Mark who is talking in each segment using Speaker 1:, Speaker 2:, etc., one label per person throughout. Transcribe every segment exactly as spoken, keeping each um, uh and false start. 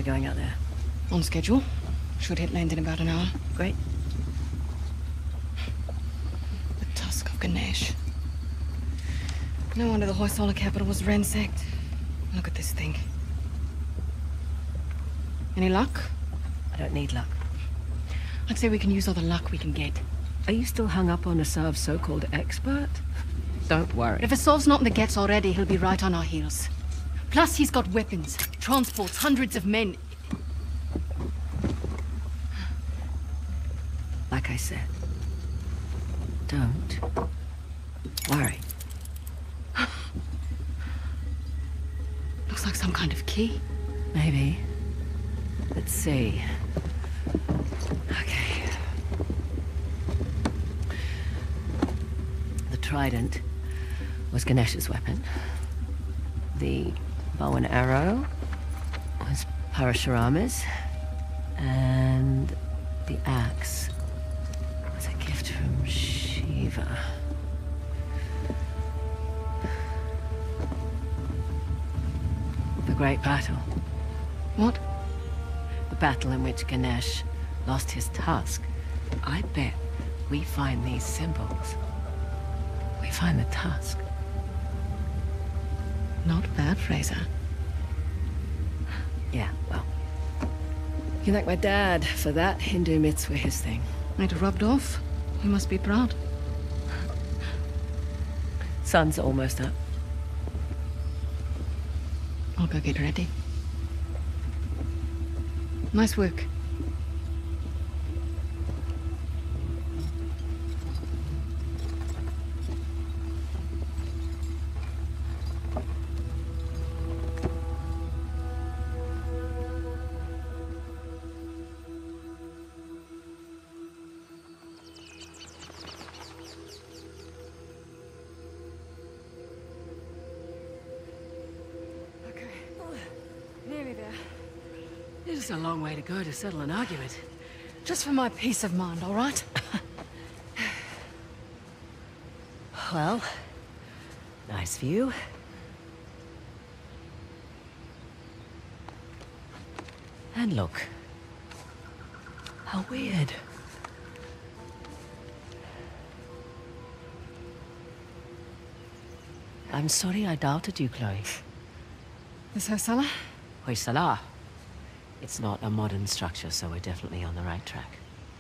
Speaker 1: we going out there?
Speaker 2: On schedule. Should hit land in about an hour.
Speaker 1: Great.
Speaker 2: The tusk of Ganesh. No wonder the Hoysala capital was ransacked. Look at this thing. Any luck?
Speaker 1: I don't need luck.
Speaker 2: I'd say we can use all the luck we can get.
Speaker 1: Are you still hung up on Asav's so-called expert? Don't worry.
Speaker 2: If Asav's not in the Gets already, he'll be right on our heels. Plus, he's got weapons, transports, hundreds of men.
Speaker 1: Like I said, don't worry.
Speaker 2: Looks like some kind of key.
Speaker 1: Maybe. Let's see. Okay. The trident was Ganesh's weapon. The bow and arrow was Parashurama's. And the axe was a gift from Shiva. The great battle.
Speaker 2: What?
Speaker 1: The battle in which Ganesh lost his tusk. I bet we find these symbols. We find the tusk.
Speaker 2: Not bad, Fraser.
Speaker 1: Yeah, well. You can thank my dad for that. Hindu myths were his thing.
Speaker 2: It rubbed off. You must be proud.
Speaker 1: Sun's almost up.
Speaker 2: I'll go get ready. Nice work.
Speaker 1: It's a long way to go to settle an argument.
Speaker 2: Just for my peace of mind, all right?
Speaker 1: Well, nice view. And look. How weird. I'm sorry I doubted you, Chloe.
Speaker 2: This Hoysala?
Speaker 1: Hoysala. It's not a modern structure, so we're definitely on the right track.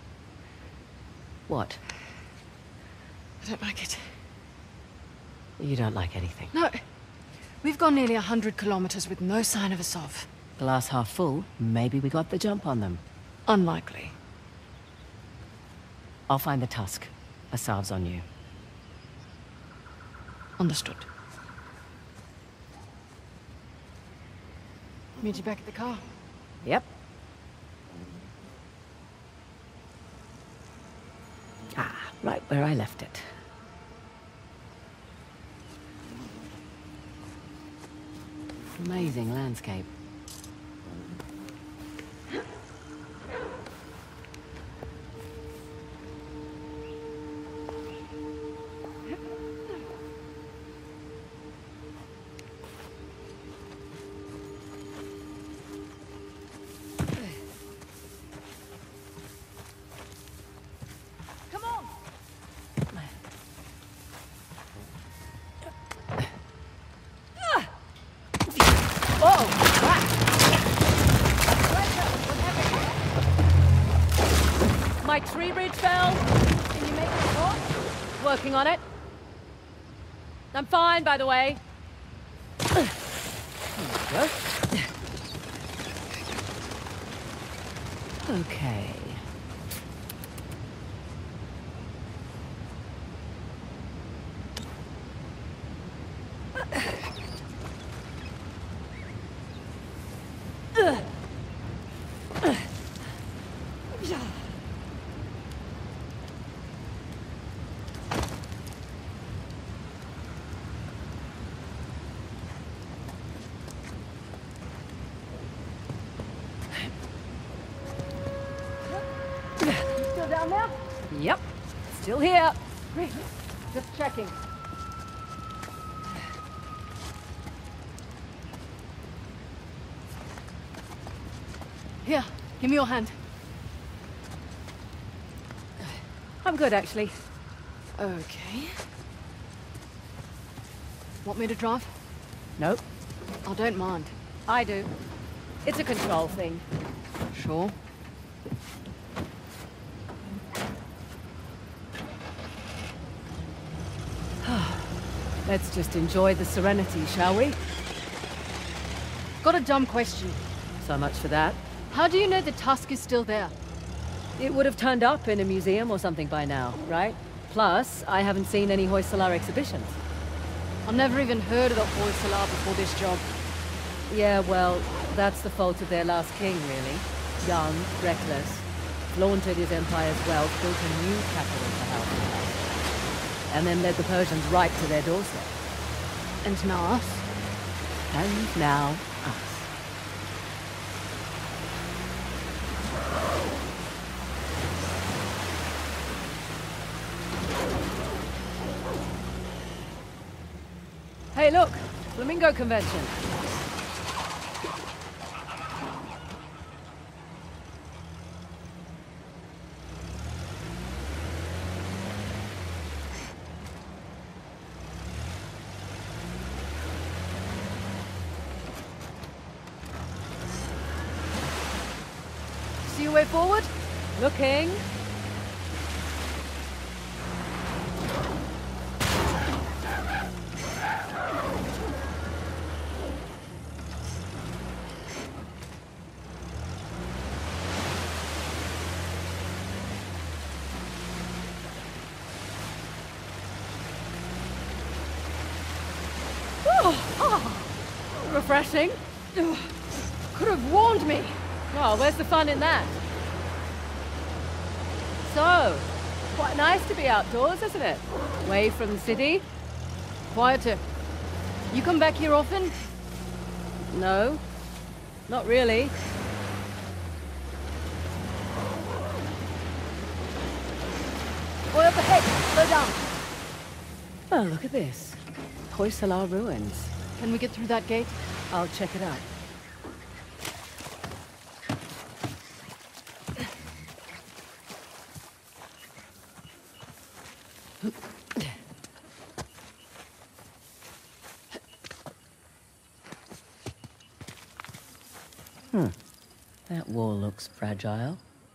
Speaker 1: What?
Speaker 2: I don't like it.
Speaker 1: You don't like anything.
Speaker 2: No. We've gone nearly a hundred kilometers with no sign of Asav.
Speaker 1: Glass half full, maybe we got the jump on them.
Speaker 2: Unlikely.
Speaker 1: I'll find the tusk. Asav's on you.
Speaker 2: Understood. Meet you back at the car.
Speaker 1: Yep. Ah, right where I left it. Amazing landscape.
Speaker 3: My tree bridge fell. Can you make it talk? Working on it. I'm fine, by the way.
Speaker 1: There we go. Okay.
Speaker 3: Down there?
Speaker 1: Yep. Still here.
Speaker 3: Great. Just checking.
Speaker 2: Here, give me your hand.
Speaker 3: I'm good, actually.
Speaker 2: Okay. Want me to drive?
Speaker 3: Nope.
Speaker 2: I don't mind.
Speaker 3: I do. It's a control thing.
Speaker 2: Sure.
Speaker 3: Let's just enjoy the serenity, shall we?
Speaker 2: Got a dumb question.
Speaker 3: So much for that.
Speaker 2: How do you know the tusk is still there?
Speaker 3: It would have turned up in a museum or something by now, right? Plus, I haven't seen any Hoysala exhibitions.
Speaker 2: I've never even heard of the Hoysala before this job.
Speaker 3: Yeah, well, that's the fault of their last king, really. Young, reckless, flaunted his empire's wealth, built a new capital for House, and then led the Persians right to their doorstep.
Speaker 2: And now us?
Speaker 3: And now us. Hey, look! Flamingo convention.
Speaker 2: See your way forward?
Speaker 3: Looking. Refreshing.
Speaker 2: Ugh. Could have warned me.
Speaker 3: Oh, where's the fun in that? So, quite nice to be outdoors, isn't it? Away from the city.
Speaker 2: Quieter. You come back here often?
Speaker 3: No, not really.
Speaker 2: Boy up ahead. Slow down.
Speaker 3: Oh, look at this. Hoysala ruins.
Speaker 2: Can we get through that gate?
Speaker 3: I'll check it out. Hmm. That wall looks fragile.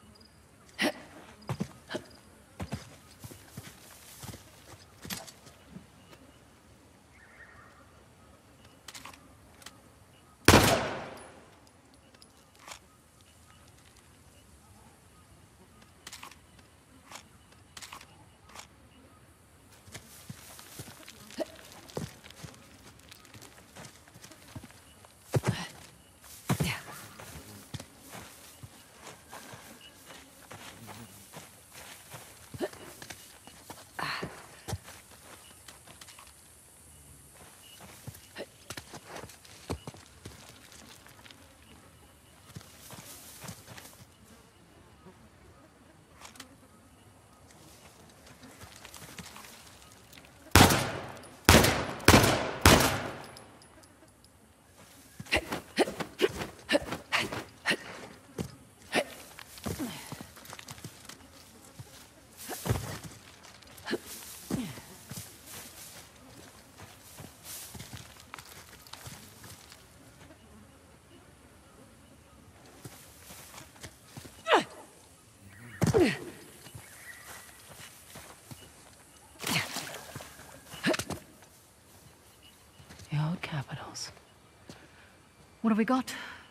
Speaker 3: The old capitals.
Speaker 2: What have we got?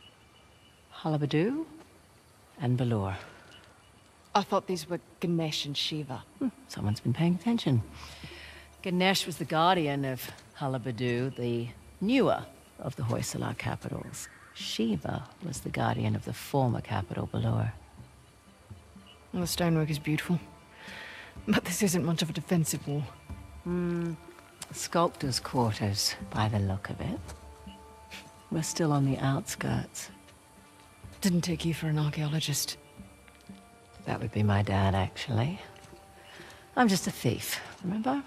Speaker 3: Halabadu and Balor.
Speaker 2: I thought these were Ganesh and Shiva.
Speaker 3: Hmm, someone's been paying attention. Ganesh was the guardian of Halabadu, the newer of the Hoysala capitals. Shiva was the guardian of the former capital, Balor.
Speaker 2: Well, the stonework is beautiful. But this isn't much of a defensive wall.
Speaker 3: Hmm. Sculptor's quarters, by the look of it. We're still on the outskirts.
Speaker 2: Didn't take you for an archaeologist.
Speaker 3: That would be my dad, actually. I'm just a thief, remember?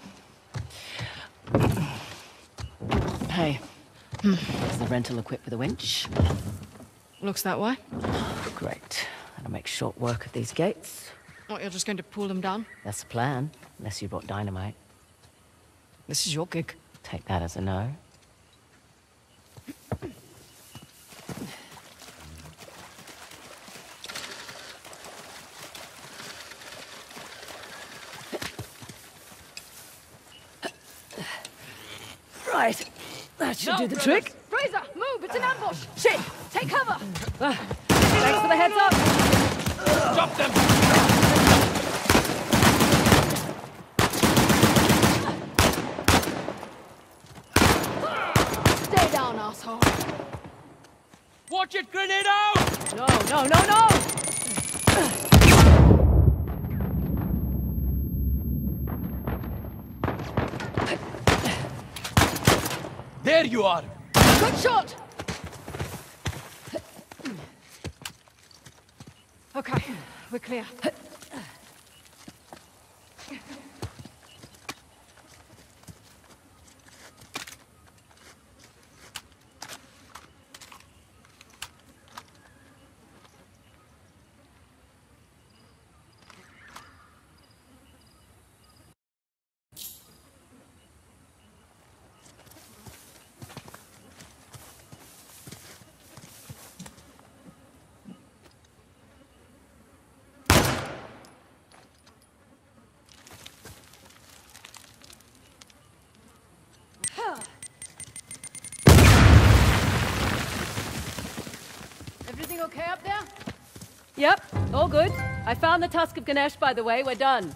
Speaker 3: Hey, is the rental equipped with a winch?
Speaker 2: Looks that way.
Speaker 3: Great. That'll make short work of these gates.
Speaker 2: What, you're just going to pull them down?
Speaker 3: That's the plan, unless you brought dynamite.
Speaker 2: This is your gig.
Speaker 3: Take that as a no. Right. That should do the trick.
Speaker 2: Fraser, move! It's an ambush!
Speaker 3: Shit!
Speaker 2: Take cover!
Speaker 3: Uh, thanks for the heads up.
Speaker 4: Stop them!
Speaker 2: Stay down, asshole!
Speaker 4: Watch it, grenade out!
Speaker 3: No, no, no, no!
Speaker 4: There you are!
Speaker 2: Good shot! Okay, we're clear. Everything okay up there?
Speaker 3: Yep, all good. I found the Tusk of Ganesh, by the way. We're done.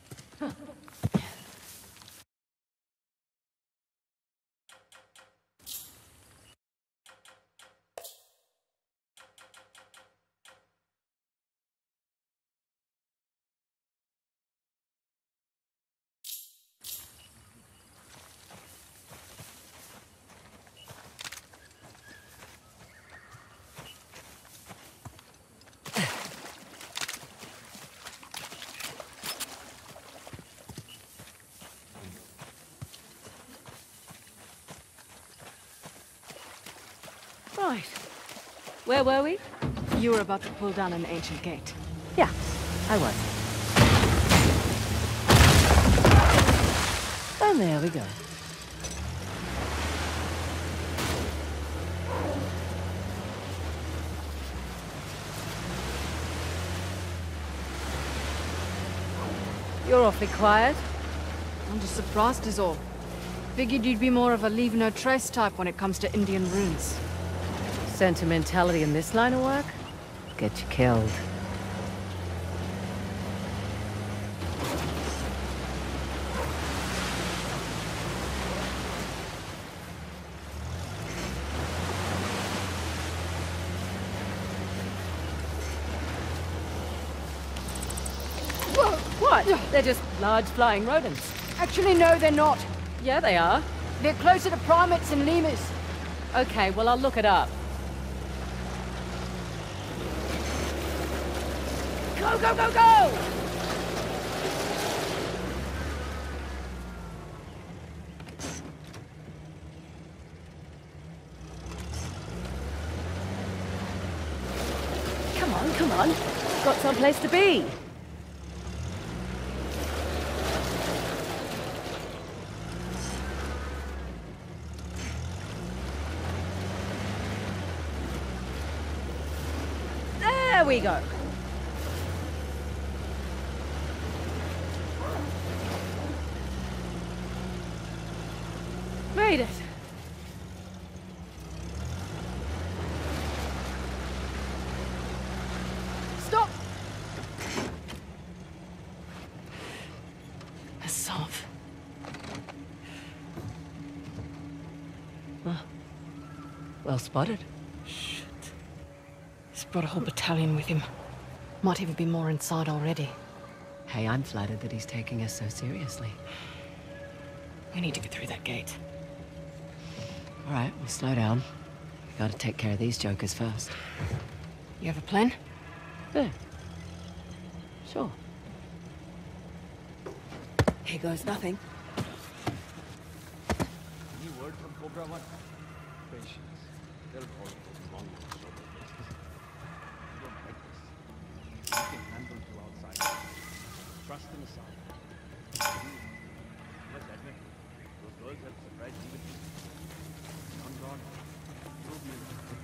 Speaker 3: Right. Where were we?
Speaker 2: You were about to pull down an ancient gate.
Speaker 3: Yeah, I was. And there we go. You're awfully quiet.
Speaker 2: I'm just surprised is all. Figured you'd be more of a leave no trace type when it comes to Indian runes.
Speaker 3: Sentimentality in this line of work? Get you killed.
Speaker 2: Whoa!
Speaker 3: What? They're just large flying rodents.
Speaker 2: Actually, no, they're not.
Speaker 3: Yeah, they are.
Speaker 2: They're closer to primates and lemurs.
Speaker 3: Okay, well, I'll look it up. Go, go, go, go! Come on, come on. Got someplace to be. There we go. Made it.
Speaker 2: Stop!
Speaker 3: A Sov. Huh. Well spotted.
Speaker 2: Shit. He's brought a whole battalion with him. Might even be more inside already.
Speaker 3: Hey, I'm flattered that he's taking us so seriously.
Speaker 2: We need to get through that gate.
Speaker 3: All right, we'll slow down. We gotta take care of these jokers first.
Speaker 2: You have a plan?
Speaker 3: Yeah. Sure. Here goes nothing.
Speaker 4: Any word from Cobra One? Patience. They'll follow those long, sober places. You don't like trust in the side. You must admit, those girls have surprised you with me. On God, so beautiful.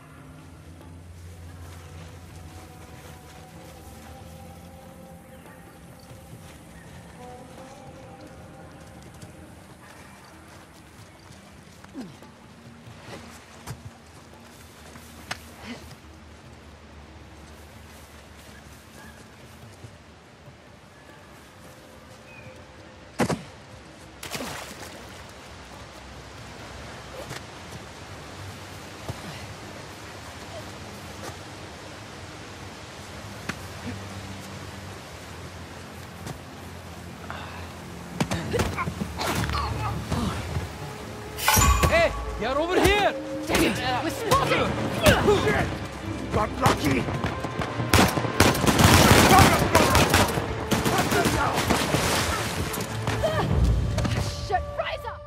Speaker 4: You're over here!
Speaker 1: We're spotted!
Speaker 5: Got lucky!
Speaker 1: Shit, rise up!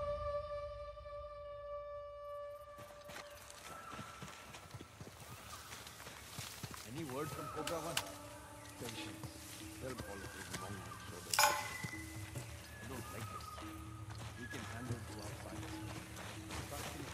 Speaker 4: Any word from Cobra One? Patience. They'll follow these long shoulders. I don't like this. We can handle two outsiders. Trust me.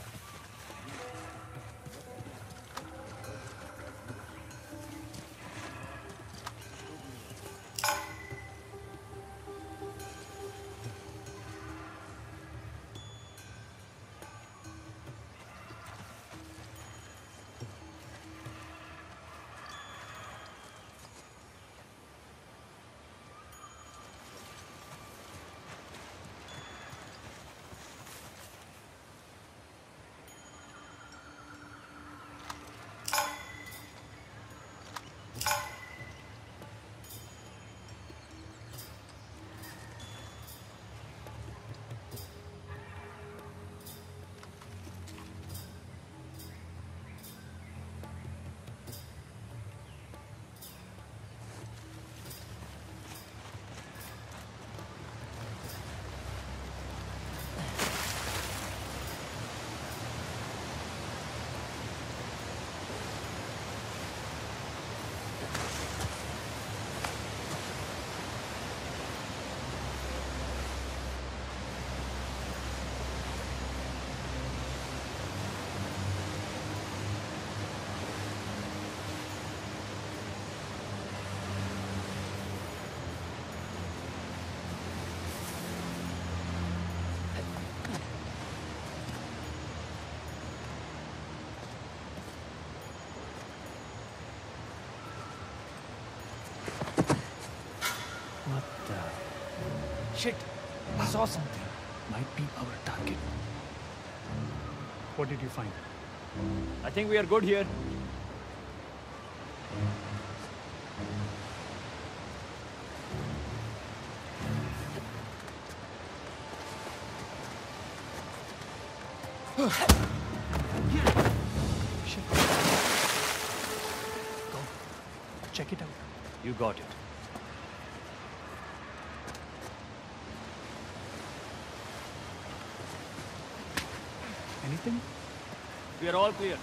Speaker 5: Shit! I saw something. Might be our target. What did you find?
Speaker 4: I think we are good here.
Speaker 5: Shit. Go. Check it out.
Speaker 4: You got it.
Speaker 5: Anything?
Speaker 4: We are all clear.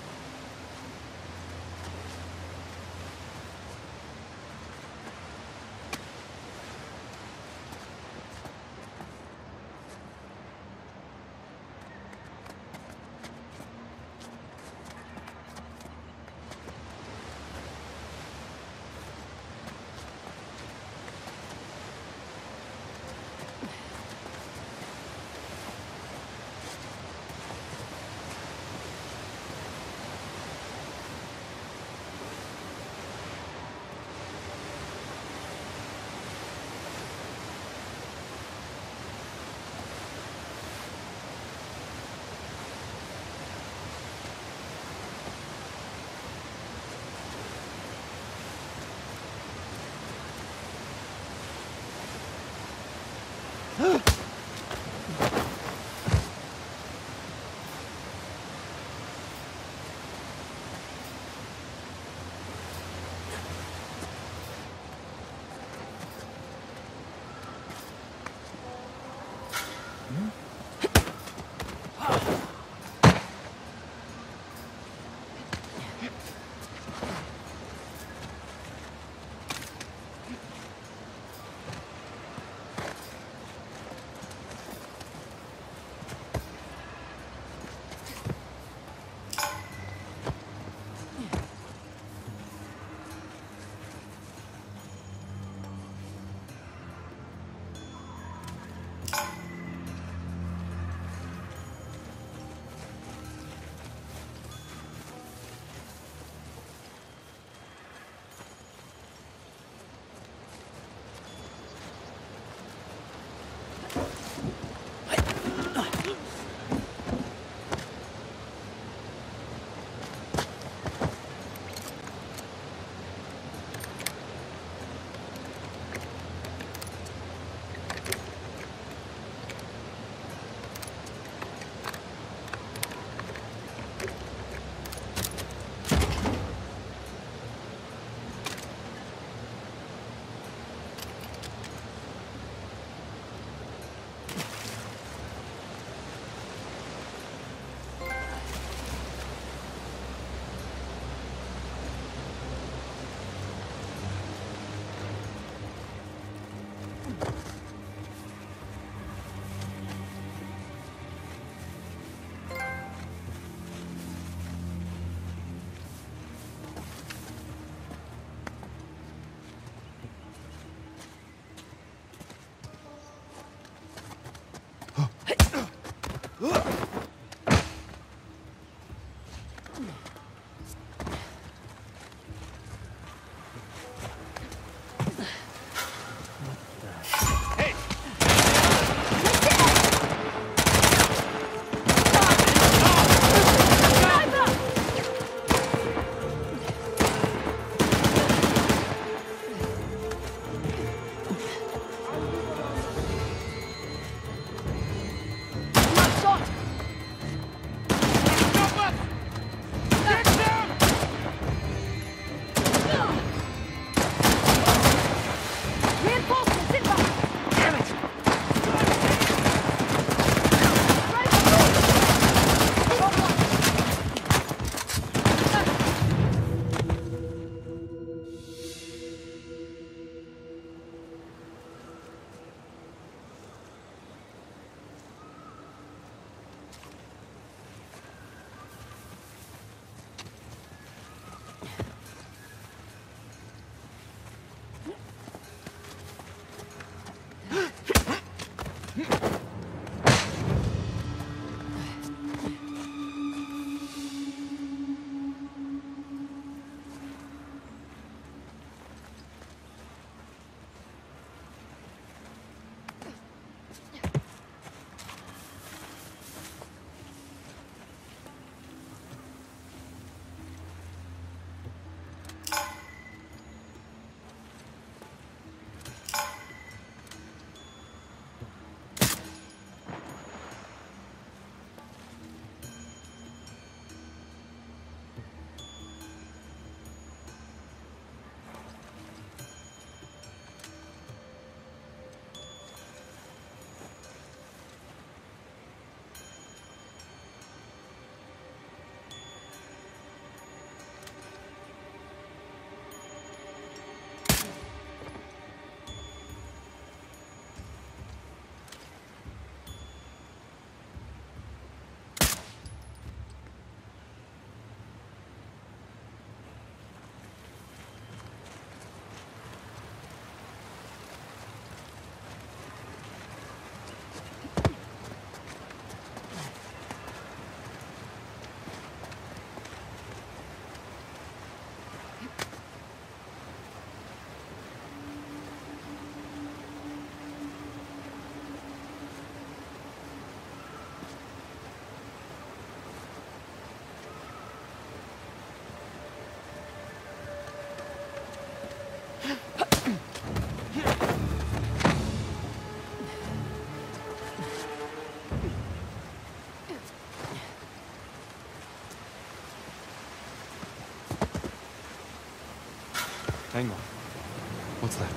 Speaker 6: Hang on. What's that?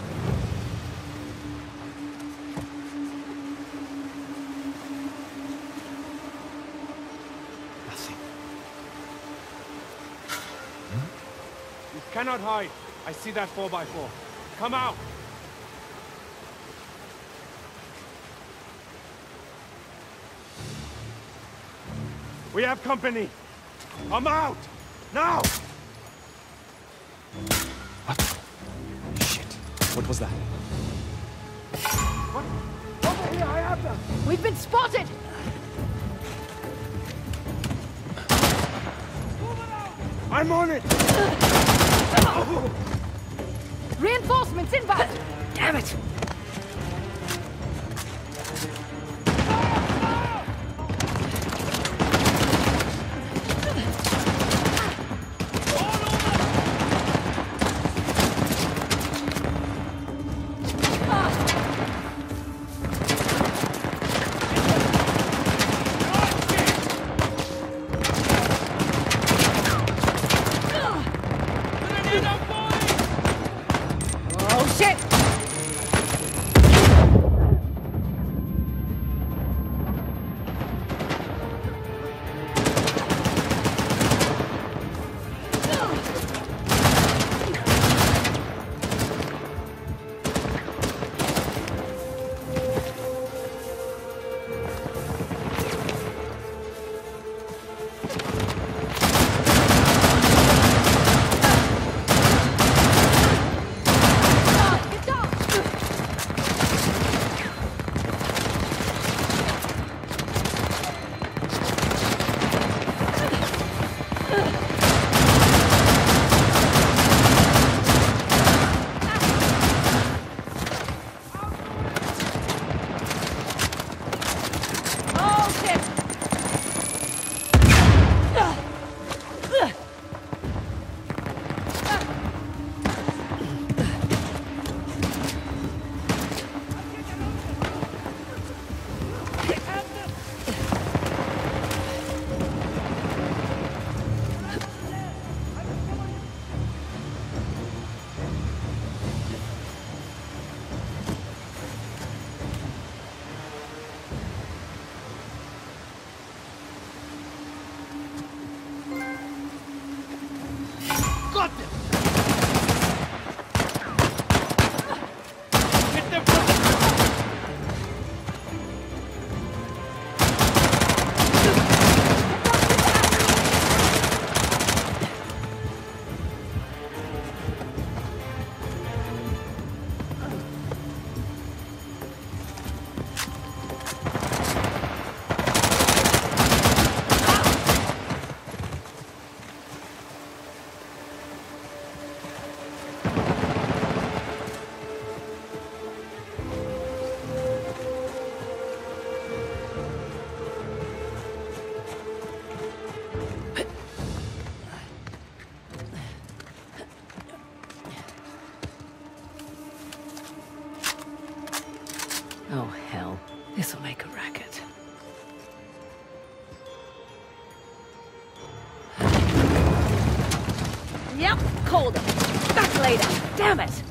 Speaker 6: Nothing.
Speaker 4: You cannot hide. I see that four by four. Come out! We have company! Come out! Now!
Speaker 6: What? Shit. What was that?
Speaker 4: What? Over here, I have them!
Speaker 3: We've been spotted!
Speaker 4: I'm on it!
Speaker 3: Reinforcements inbound!
Speaker 1: Damn it!
Speaker 3: Oh shit!
Speaker 1: Oh, hell. This'll make a racket. Yep, called him. Back later. Damn it!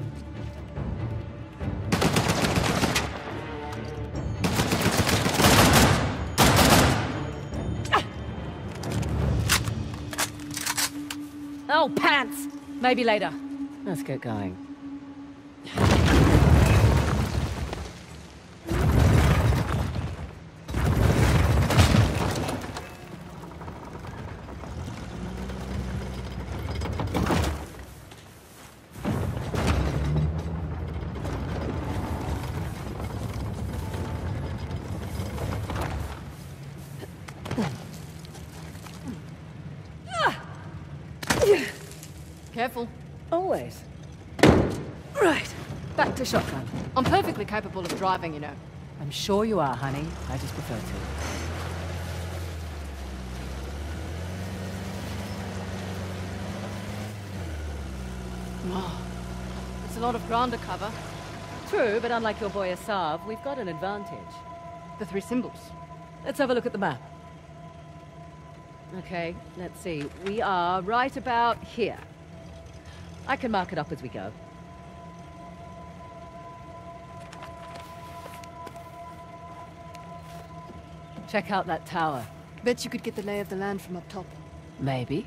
Speaker 1: Oh, pants! Maybe later. Let's get going.
Speaker 2: Careful.
Speaker 1: Always. Right. Back to shotgun.
Speaker 2: I'm perfectly capable of driving, you know.
Speaker 1: I'm sure you are, honey. I just prefer to.
Speaker 2: Oh, it's a lot of ground to cover.
Speaker 1: True, but unlike your boy Asav, we've got an advantage.
Speaker 2: The three symbols.
Speaker 1: Let's have a look at the map. Okay, let's see. We are right about here. I can mark it up as we go. Check out that tower.
Speaker 2: Bet you could get the lay of the land from up top.
Speaker 1: Maybe.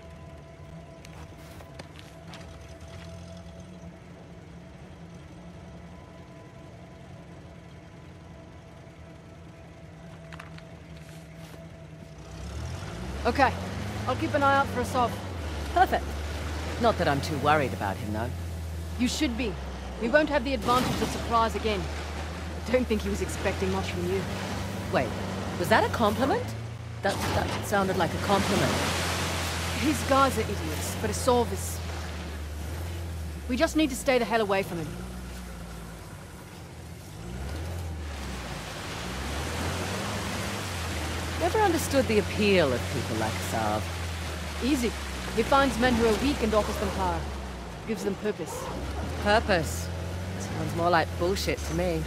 Speaker 2: Okay, I'll keep an eye out for Asav.
Speaker 1: Perfect. Not that I'm too worried about him, though.
Speaker 2: You should be. We won't have the advantage of surprise again. I don't think he was expecting much from you.
Speaker 1: Wait, was that a compliment? That, that sounded like a compliment.
Speaker 2: His guys are idiots, but Asav is... We just need to stay the hell away from him.
Speaker 1: Never understood the appeal of people like Asav.
Speaker 2: Easy. He finds men who are weak and offers them power. Gives them purpose.
Speaker 1: Purpose? Sounds more like bullshit to me.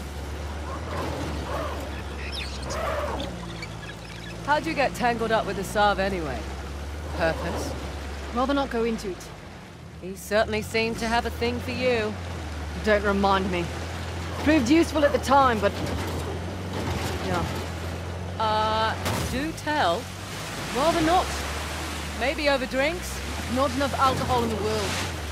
Speaker 1: How'd you get tangled up with Asav anyway? Purpose?
Speaker 2: Rather not go into it.
Speaker 1: He certainly seemed to have a thing for you.
Speaker 2: Don't remind me. Proved useful at the time, but... Yeah.
Speaker 1: Uh, do tell.
Speaker 2: Rather not.
Speaker 1: Maybe over drinks?
Speaker 2: Not enough alcohol in the world.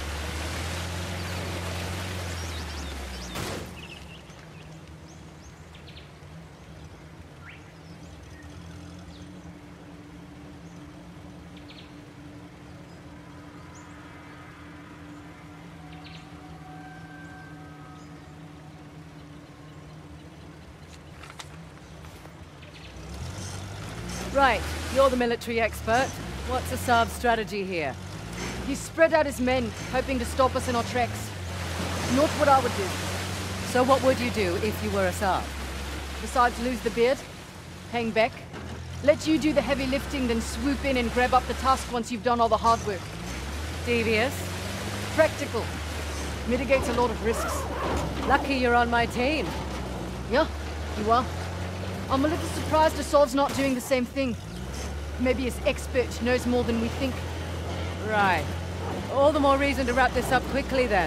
Speaker 1: Right, you're the military expert. What's Asav's strategy here?
Speaker 2: He spread out his men, hoping to stop us in our tracks. Not what I would do.
Speaker 1: So what would you do if you were Asav?
Speaker 2: Besides lose the beard, hang back, let you do the heavy lifting, then swoop in and grab up the tusk once you've done all the hard work.
Speaker 1: Devious?
Speaker 2: Practical. Mitigates a lot of risks.
Speaker 1: Lucky you're on my team.
Speaker 2: Yeah, you are. I'm a little surprised Asav's not doing the same thing. Maybe his expert knows more than we think.
Speaker 1: Right. All the more reason to wrap this up quickly, then.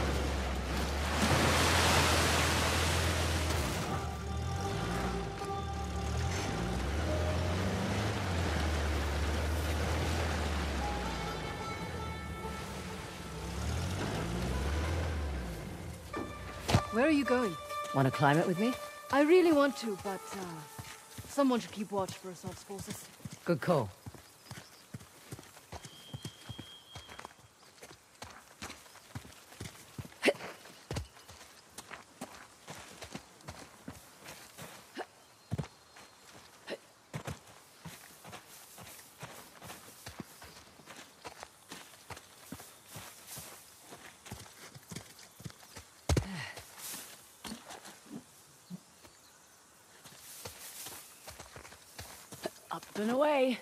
Speaker 2: Where are you going?
Speaker 1: Want to climb it with me?
Speaker 2: I really want to, but uh, someone should keep watch for Asav's forces.
Speaker 1: Good call. Up and away.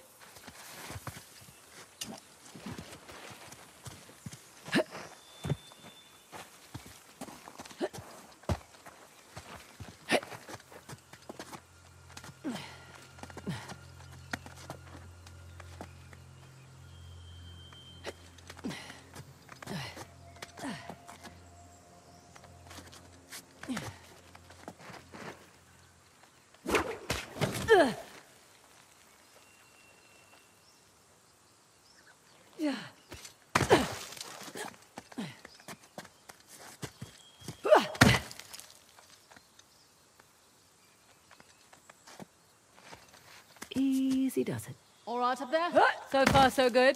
Speaker 1: easy does it.
Speaker 3: All right up there? So far, so good.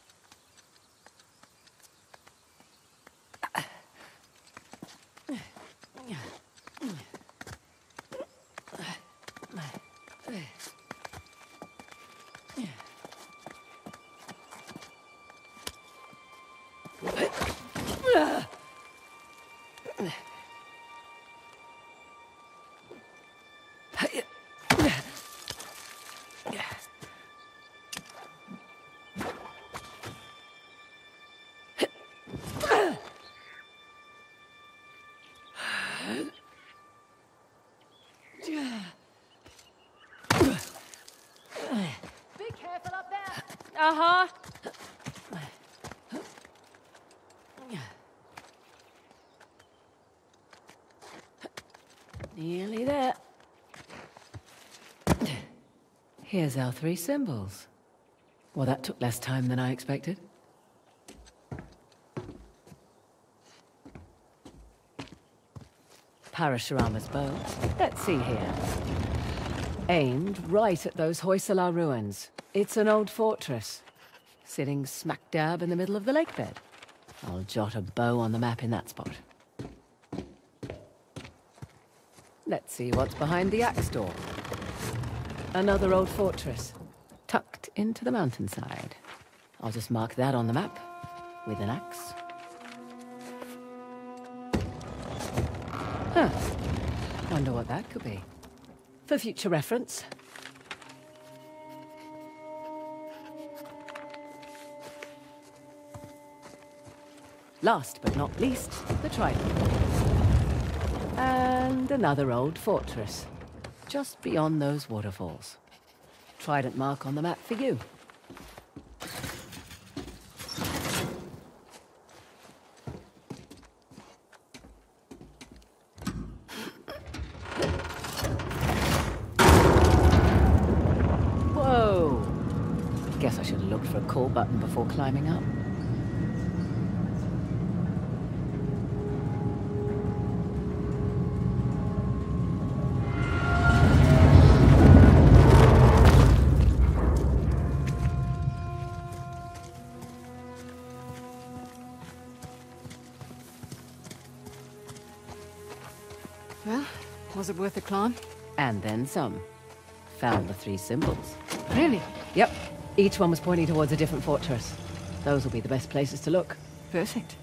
Speaker 3: Be careful up there. Uh-huh.
Speaker 1: Nearly there. Here's our three symbols. Well, that took less time than I expected. Parashurama's bow. Let's see here. Aimed right at those Hoysala ruins. It's an old fortress, sitting smack dab in the middle of the lake bed. I'll jot a bow on the map in that spot. Let's see what's behind the axe door. Another old fortress, tucked into the mountainside. I'll just mark that on the map with an axe. Huh. Wonder what that could be. For future reference. Last but not least, the trident. And another old fortress, just beyond those waterfalls. Trident mark on the map for you. Whoa! Guess I should have looked for a call button before climbing up.
Speaker 2: Well, was it worth the climb?
Speaker 1: And then some. Found the three symbols.
Speaker 2: Really?
Speaker 1: Yep. Each one was pointing towards a different fortress. Those will be the best places to look.
Speaker 2: Perfect.